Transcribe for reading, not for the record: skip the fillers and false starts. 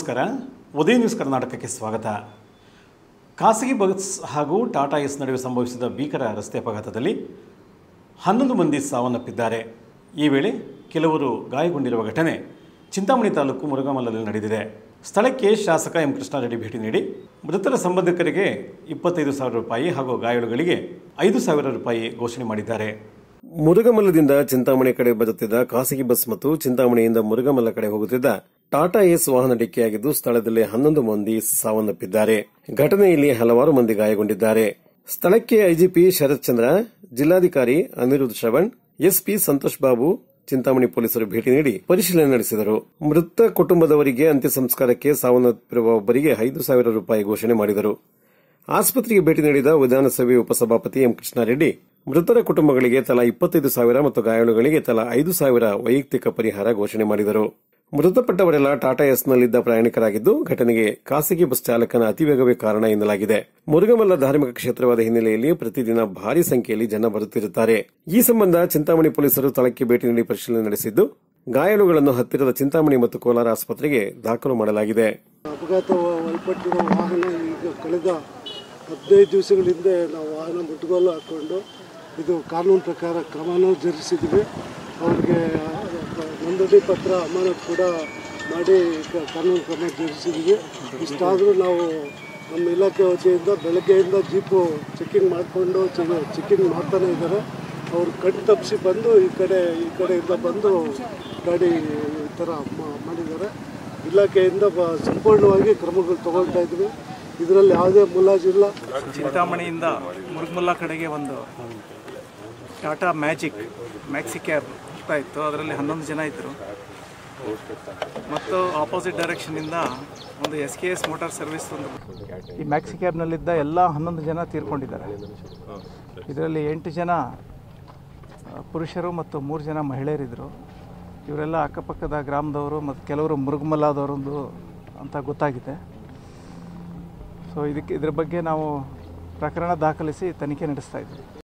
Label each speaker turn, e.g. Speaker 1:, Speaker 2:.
Speaker 1: ನಮಸ್ಕಾರ. ಉದಯ ನ್ಯೂಸ್ ಕರ್ನಾಟಕಕ್ಕೆ ಸ್ವಾಗತ. ಖಾಸಗಿ ಬಸ್ ಹಾಗೂ ಟಾಟಾ ಎಸ್ ನಡುವೆ ಸಂಭವಿಸಿದ ಭೀಕರ ರಸ್ತೆ ಅಪಘಾತದಲ್ಲಿ 11 ಮಂದಿ ಸಾವನ್ನಪ್ಪಿದ್ದಾರೆ. ಈ ವೇಳೆ ಕೆಲವರು ಗಾಯಗೊಂಡಿರುವ ಘಟನೆ ಚಿಂತಾಮಣಿ ತಾಲೂಕು ಮುರುಘಾಮಲ್ಲದಲ್ಲಿ ನಡೆದಿದೆ. ಸ್ಥಳಕ್ಕೆ ಶಾಸಕ ಎಂ ಕೃಷ್ಣಾರೆಡ್ಡಿ ಭೇಟಿ ನೀಡಿ ಮೃತರ ಸಂಬಂಧಿಕರಿಗೆ 25,000 ರೂಪಾಯಿ ಹಾಗೂ ಗಾಯಾಳುಗಳಿಗೆ 5,000 ರೂಪಾಯಿ ಘೋಷಣೆ ಮಾಡಿದ್ದಾರೆ. ಮುರುಘಾಮಲ್ಲದಿಂದ ಚಿಂತಾಮಣಿ ಕಡೆ ಬರುತ್ತಿದ್ದ ಖಾಸಗಿ ಬಸ್ ಮತ್ತು ಚಿಂತಾಮಣಿಯಿಂದ ಮುರುಘಾಮಲ್ಲ ಕಡೆ ಹೋಗುತ್ತಿದ್ದ ಟಾಟಾ ಎಸ್ ವಾಹನ ಡಿಕ್ಕಿಯಾಗಿದ್ದು ಸ್ಥಳದಲ್ಲೇ 11 ಮಂದಿ ಸಾವನ್ನಪ್ಪಿದ್ದಾರೆ. ಘಟನೆಯಲ್ಲಿ ಹಲವಾರು ಮಂದಿ ಗಾಯಗೊಂಡಿದ್ದಾರೆ. ಸ್ಥಳಕ್ಕೆ ಐಜಿಪಿ ಶರತ್ ಚಂದ್ರ, ಜಿಲ್ಲಾಧಿಕಾರಿ ಅನಿರುದ್ಧ ಶ್ರವಣ್, ಎಸ್ಪಿ ಸಂತೋಷ್ ಬಾಬು, ಚಿಂತಾಮಣಿ ಪೊಲೀಸರು ಭೇಟಿ ನೀಡಿ ಪರಿಶೀಲನೆ ನಡೆಸಿದರು. ಮೃತ ಕುಟುಂಬದವರಿಗೆ ಅಂತ್ಯ ಸಂಸ್ಕಾರಕ್ಕೆ ಸಾವನ್ನಪ್ಪಿರುವ ಒಬ್ಬರಿಗೆ 5,000 ರೂಪಾಯಿ ಘೋಷಣೆ ಮಾಡಿದರು. ಆಸ್ಪತ್ರೆಗೆ ಭೇಟಿ ನೀಡಿದ ವಿಧಾನಸಭೆ ಉಪಸಭಾಪತಿ ಎಂ ಕೃಷ್ಣಾರೆಡ್ಡಿ ಮೃತರ ಕುಟುಂಬಗಳಿಗೆ ತಲಾ 25,000 ಮತ್ತು ಗಾಯಾಳುಗಳಿಗೆ ತಲಾ 5,000 ವೈಯಕ್ತಿಕ ಪರಿಹಾರ ಘೋಷಣೆ ಮಾಡಿದರು. ಮೃತಪಟ್ಟವರೆಲ್ಲ ಟಾಟಾ ಎಸ್ನಲ್ಲಿದ್ದ ಪ್ರಯಾಣಿಕರಾಗಿದ್ದು ಘಟನೆಗೆ ಖಾಸಗಿ ಬಸ್ ಚಾಲಕನ ಅತಿವೇಗವೇ ಕಾರಣ ಎನ್ನಲಾಗಿದೆ. ಮುರುಘಾಮಲ್ಲ ಧಾರ್ಮಿಕ ಕ್ಷೇತ್ರವಾದ ಹಿನ್ನೆಲೆಯಲ್ಲಿ ಪ್ರತಿದಿನ ಭಾರಿ ಸಂಖ್ಯೆಯಲ್ಲಿ ಜನ ಬರುತ್ತಿರುತ್ತಾರೆ. ಈ ಸಂಬಂಧ ಚಿಂತಾಮಣಿ ಪೊಲೀಸರು ಸ್ಥಳಕ್ಕೆ ಭೇಟಿ ನೀಡಿ ಪರಿಶೀಲನೆ ನಡೆಸಿದ್ದು ಗಾಯಾಳುಗಳನ್ನು ಹತ್ತಿರದ ಚಿಂತಾಮಣಿ ಮತ್ತು ಕೋಲಾರ ಆಸ್ಪತ್ರೆಗೆ ದಾಖಲು ಮಾಡಲಾಗಿದೆ.
Speaker 2: ಅಪಘಾತ ಒಳಪಟ್ಟಿರುವ ವಾಹನ ಈಗ ಕಳೆದ 15 ದಿವಸಗಳ ಹಿಂದೆ ನಾವು ವಾಹನ ಮುಟ್ಟುಗೋಲು ಹಾಕೊಂಡು ಇದು ಕಾನೂನು ಪ್ರಕಾರ ಕ್ರಮನೂ ಜರುಗಿಸಿದ್ವಿ. ಅವ್ರಿಗೆ ನೋಂದಣಿ ಪತ್ರ ಅಮಾನತು ಕೂಡ ಮಾಡಿ ಕಾನೂನು ಕ್ರಮ ಜರುಗಿಸಿದ್ವಿ. ಇಷ್ಟಾದರೂ ನಾವು ನಮ್ಮ ಇಲಾಖೆ ವತಿಯಿಂದ ಬೆಳಗ್ಗೆಯಿಂದ ಜೀಪು ಚೆಕಿಂಗ್ ಮಾಡಿಕೊಂಡು ಚೆಕಿಂಗ್ ಮಾಡ್ತಾನೆ ಇದ್ದಾರೆ. ಅವರು ಕಣ್ಣು ತಪ್ಪಿಸಿ ಬಂದು ಈ ಕಡೆಯಿಂದ ಬಂದು ಗಾಡಿ ಈ ಥರ ಮಾಡಿದ್ದಾರೆ. ಇಲಾಖೆಯಿಂದ ಸಂಪೂರ್ಣವಾಗಿ ಕ್ರಮಗಳು ತಗೊಳ್ತಾ ಇದ್ವಿ. ಇದರಲ್ಲಿ ಯಾವುದೇ ಮುಲಾಜಿಲ್ಲ.
Speaker 3: ಚಿಂತಾಮಣಿಯಿಂದ ಮುರುಘಾಮಲ್ಲ ಕಡೆಗೆ ಒಂದು ಟಾಟಾ ಮ್ಯಾಕ್ಸಿ ಕ್ಯಾಬ್ ಬರ್ತಾ ಇತ್ತು. ಅದರಲ್ಲಿ 11 ಜನ ಇದ್ದರು ಮತ್ತು ಆಪೋಸಿಟ್ ಡೈರೆಕ್ಷನಿಂದ ಒಂದು SKS ಮೋಟಾರ್ ಸರ್ವಿಸ್ ಒಂದು ಈ ಮ್ಯಾಕ್ಸಿ ಕ್ಯಾಬ್ನಲ್ಲಿದ್ದ ಎಲ್ಲ 11 ಜನ ತೀರ್ಕೊಂಡಿದ್ದಾರೆ. ಇದರಲ್ಲಿ 8 ಜನ ಪುರುಷರು ಮತ್ತು 3 ಜನ ಮಹಿಳೆಯರಿದ್ದರು. ಇವರೆಲ್ಲ ಅಕ್ಕಪಕ್ಕದ ಗ್ರಾಮದವರು ಮತ್ತು ಕೆಲವರು ಮುರುಘಾಮಲ್ಲದವರೊಂದು ಅಂತ ಗೊತ್ತಾಗಿದೆ. ಸೊ ಇದ್ರ ಬಗ್ಗೆ ನಾವು ಪ್ರಕರಣ ದಾಖಲಿಸಿ ತನಿಖೆ ನಡೆಸ್ತಾ ಇದ್ದೀವಿ.